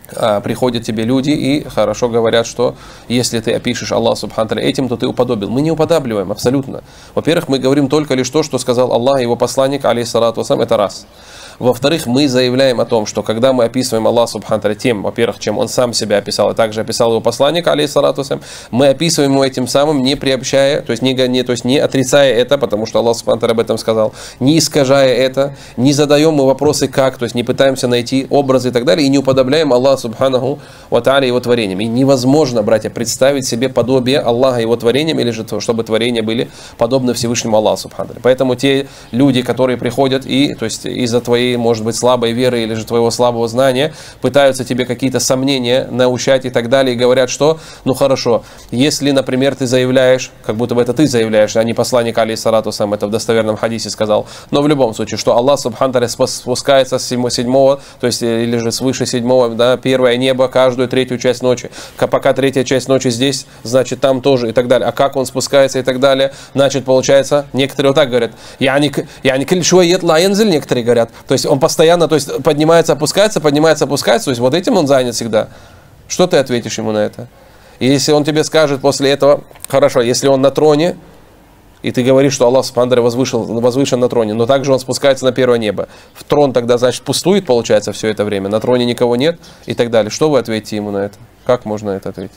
приходят тебе люди и хорошо говорят, что если ты опишешь Аллах Субхану Тааля этим, то ты уподобил. Мы не уподабливаем абсолютно. Во-первых, мы говорим только лишь то, что сказал Аллах и его посланник, алейхиссалату вассалям, это раз. Во-вторых, мы заявляем о том, что когда мы описываем Аллах Субхану Тааля тем, во-первых, чем Он сам себя описал, и также описал его посланник, алейхиссалату вассалям, мы описываем его этим самым, не приобщая, то есть не отрицая это, потому что Аллах Субхану Тааля об этом сказал, не искажая это, не задаем мы вопросы как, то есть не пытаемся найти образы и так далее, и не уподобляем Аллах Субханаху ва Тааля его творениям. И невозможно, братья, представить себе подобие Аллаха его творениям, или же чтобы творения были подобны Всевышнему Аллаху Субхану Тааля. Поэтому те люди, которые приходят и, то есть из-за твоей, может быть, слабой веры или же твоего слабого знания, пытаются тебе какие-то сомнения научать и так далее, и говорят, что, ну хорошо, если, например, ты заявляешь, как будто бы это ты заявляешь, а не посланник, алейхиссалату вассалям, это в достоверном хадисе сказал, но в любом случае, что Аллах Субхану Тааля спускается с седьмого, то есть, или же свыше седьмого, да, первое небо, каждую третью часть ночи, пока третья часть ночи здесь, значит там тоже и так далее, а как он спускается и так далее, значит, получается, некоторые вот так говорят, некоторые говорят, то есть он постоянно, то есть поднимается, опускается, то есть вот этим он занят всегда. Что ты ответишь ему на это? И если он тебе скажет после этого, хорошо, если он на троне, и ты говоришь, что Аллах Субхану Тааля возвышен на троне, но также он спускается на первое небо. В трон тогда, значит, пустует, получается, все это время, на троне никого нет и так далее. Что вы ответите ему на это? Как можно это ответить?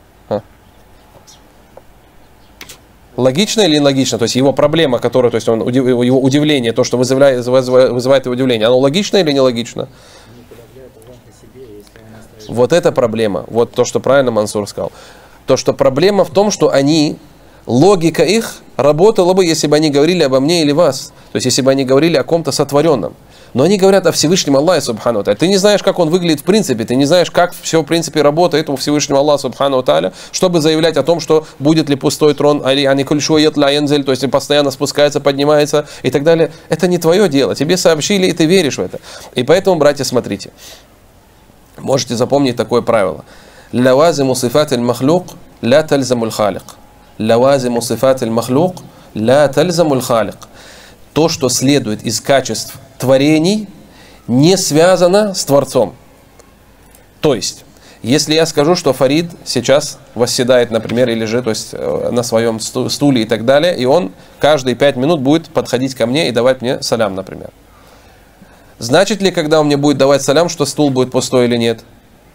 Логично или нелогично? То есть его проблема, которая, то есть его удивление, то, что вызывает его удивление, оно логично или нелогично? Вот это проблема. Вот то, что правильно Мансур сказал. То, что проблема в том, что они, логика их работала бы, если бы они говорили обо мне или вас. То есть если бы они говорили о ком-то сотворенном. Но они говорят о Всевышнем Аллахе Субхану Тааля. Ты не знаешь, как он выглядит в принципе, ты не знаешь, как все в принципе работает у Всевышнего Аллаха Субхану Тааля, чтобы заявлять о том, что будет ли пустой трон, то есть постоянно спускается, поднимается и так далее. Это не твое дело, тебе сообщили, и ты веришь в это. И поэтому, братья, смотрите, можете запомнить такое правило. Лавазиму сифат аль-махлук ла тальзаму аль-халик. Лавазиму сифат аль-махлук ла тальзаму аль-халик. То, что следует из качеств творений, не связано с Творцом. То есть, если я скажу, что Фарид сейчас восседает, например, или же, то есть, на своем стуле и так далее, и он каждые 5 минут будет подходить ко мне и давать мне салям, например. Значит ли, когда он мне будет давать салям, что стул будет пустой или нет?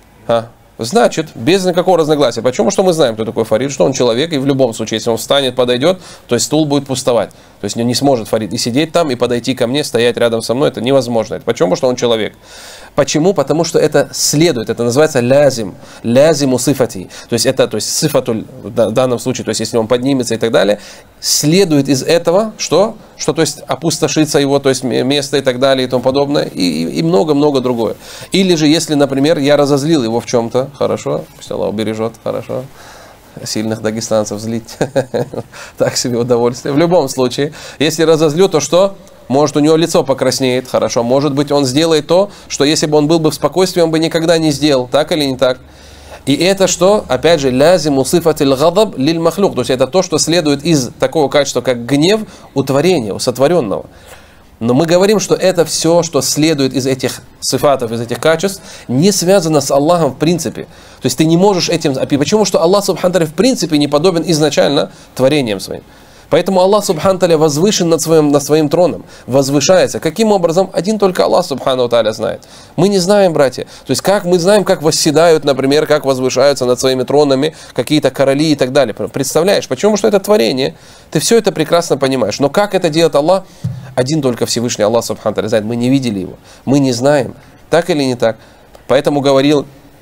Значит, без никакого разногласия. Почему? Что мы знаем, кто такой Фарид, что он человек, и в любом случае, если он встанет, подойдет, то есть стул будет пустовать. То есть он не сможет Фарид и сидеть там, и подойти ко мне, стоять рядом со мной, это невозможно. Почему? Что он человек. Почему? Потому что это следует, это называется лязим, лязиму сифати. То есть это, то есть сифатуль в данном случае, то есть если он поднимется и так далее, следует из этого, что то есть опустошится его, то есть место и так далее и тому подобное, и много-много другое. Или же, если, например, я разозлил его в чем-то, хорошо, пусть Аллах убережет, хорошо, сильных дагестанцев злить, так себе удовольствие. В любом случае, если разозлю, то что? Может, у него лицо покраснеет, хорошо, может быть, он сделает то, что если бы он был бы в спокойствии, он бы никогда не сделал, так или не так? И это что? Опять же, лязиму сифатиль гадаб лиль махлук. То есть это то, что следует из такого качества, как гнев у творения, у сотворенного. Но мы говорим, что это все, что следует из этих сифатов, из этих качеств, не связано с Аллахом в принципе. То есть ты не можешь этим... Почему? Что Аллах Субхану Тааля в принципе не подобен изначально творением своим. Поэтому Аллах Субхану Тааля возвышен над своим троном, возвышается. Каким образом? Один только Аллах Субхану Тааля знает. Мы не знаем, братья. То есть как мы знаем, как восседают, например, как возвышаются над своими тронами какие-то короли и так далее. Представляешь? Почему? Что это творение. Ты все это прекрасно понимаешь. Но как это делает Аллах? Один только Всевышний Аллах Субхану Тааля знает. Мы не видели его. Мы не знаем. Так или не так? Поэтому говорили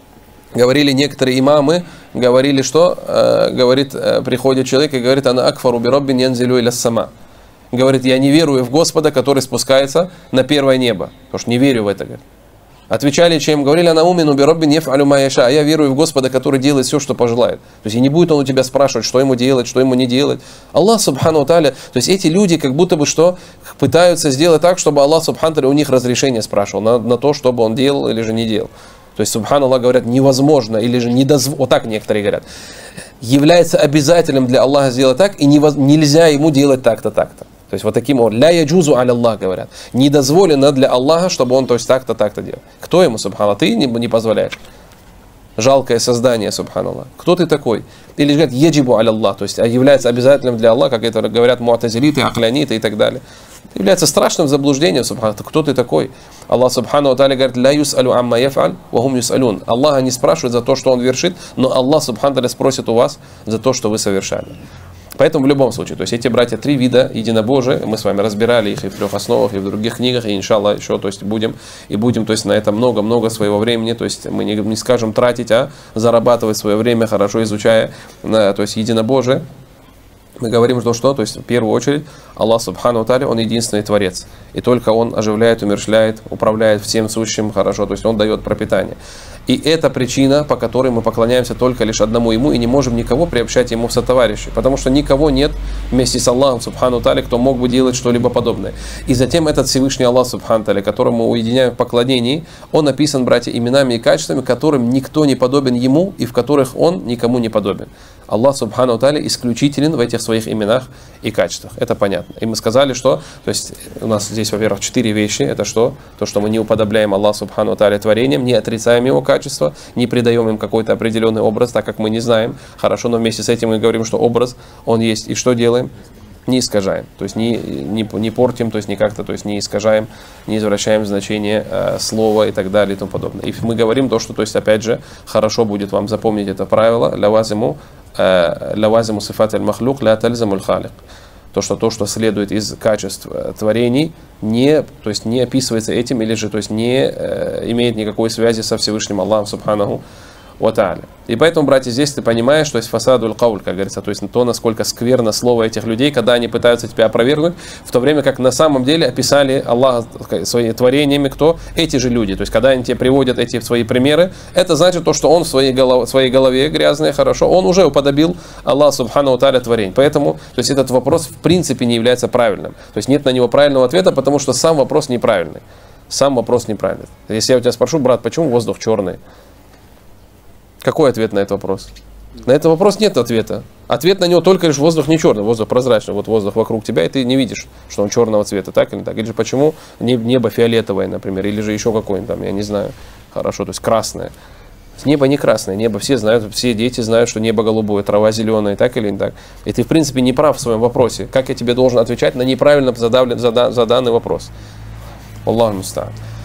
некоторые имамы, говорили, что приходит человек и говорит: «Ана акфару би роббин янзилю иля сама». Говорит: «Я не верую в Господа, который спускается на первое небо». Потому что не верю в это. Говорит. Отвечали, чем говорили: «Ана умину би роббин яф'алю ма яша». А я верую в Господа, который делает все, что пожелает. То есть и не будет он у тебя спрашивать, что ему делать, что ему не делать. Аллах Субхану Тааля, то есть эти люди как будто бы что пытаются сделать так, чтобы Аллах Субхану Тааля у них разрешение спрашивал на то, чтобы он делал или же не делал. То есть, субханаллах, говорят, невозможно, или же недозволено, вот так некоторые говорят, является обязательным для Аллаха сделать так, и нельзя ему делать так-то, так-то. То есть, вот таким вот, ля яджузу аля Аллах, говорят, недозволено для Аллаха, чтобы он, то есть, так-то, так-то делал. Кто ему, субханаллах, ты не позволяешь? жалкое создание, субханаллах. Кто ты такой? Или говорят, еджибу аля Аллах, то есть является обязательным для Аллаха, как это говорят муатазилиты, ахляниты и так далее. Является страшным заблуждением, субханаллах. Кто ты такой? Аллах субхану ва тааля говорит, ла юсалю амма яфаль, ва хум юсалюн. Аллаха не спрашивает за то, что он вершит, но Аллах субхану ва тааля спросит у вас за то, что вы совершали. Поэтому в любом случае, то есть эти братья, три вида единобожия, мы с вами разбирали их и в трех основах, и в других книгах, и иншаллах еще, то есть будем, то есть на это много-много своего времени, то есть мы не скажем тратить, а зарабатывать свое время, хорошо изучая, то есть единобожие. Мы говорим, что, то есть в первую очередь Аллах субхану ва тааля, Он единственный Творец. И только Он оживляет, умерщвляет, управляет всем сущим хорошо, то есть Он дает пропитание. И это причина, по которой мы поклоняемся только лишь одному Ему и не можем никого приобщать Ему в сотоварищи. Потому что никого нет вместе с Аллахом субхану ва тааля, кто мог бы делать что-либо подобное. И затем этот Всевышний Аллах субхану ва тааля, которому мы уединяем в поклонении, Он описан, братья, именами и качествами, которым никто не подобен Ему и в которых Он никому не подобен. Аллах субхану ва тааля исключителен в этих своих именах и качествах. Это понятно. И мы сказали, что, то есть у нас здесь, во-первых, 4 вещи. Это что? То, что мы не уподобляем Аллаху субхану ва тааля творениям, не отрицаем Его качество, не придаем им какой-то определенный образ, так как мы не знаем. Хорошо, но вместе с этим мы говорим, что образ, он есть. И что делаем? Не искажаем. То есть не портим, то есть не как-то, то есть не искажаем, не извращаем значение слова и так далее и тому подобное. И мы говорим то, что, то есть опять же, хорошо будет вам запомнить это правило, лавазиму сифат аль-махлук ля тальзаму аль-халик. То, что следует из качеств творений, то есть не описывается этим, или же то есть не имеет никакой связи со Всевышним Аллахом субханаху ва тааля. И поэтому, братья, здесь ты понимаешь, то есть фасадуль кауль, как говорится, то есть то, насколько скверно слово этих людей, когда они пытаются тебя опровергнуть, в то время как на самом деле описали Аллаха своими творениями кто? Эти же люди. То есть когда они тебе приводят эти свои примеры, это значит то, что он в своей голове грязной, хорошо, он уже уподобил Аллах субхану ва тааля творение. Поэтому, то есть этот вопрос в принципе не является правильным. То есть нет на него правильного ответа, потому что сам вопрос неправильный. Сам вопрос неправильный. Если я у тебя спрошу, брат, почему воздух черный? Какой ответ на этот вопрос? На этот вопрос нет ответа. Ответ на него только лишь воздух не черный, воздух прозрачный. Вот воздух вокруг тебя, и ты не видишь, что он черного цвета, так или так. Или же почему небо фиолетовое, например, или же еще какое-нибудь там, я не знаю, хорошо, то есть красное. Небо не красное, небо все знают, все дети знают, что небо голубое, трава зеленая, так или не так. И ты, в принципе, не прав в своем вопросе. Как я тебе должен отвечать на неправильно заданный вопрос? Аллаху муста'ан.